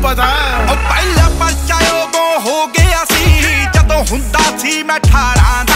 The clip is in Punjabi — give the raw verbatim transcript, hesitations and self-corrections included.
पता ओ पहला पर्चा उदों हो गया सी जदों हुंदा सी मैं अठारह दा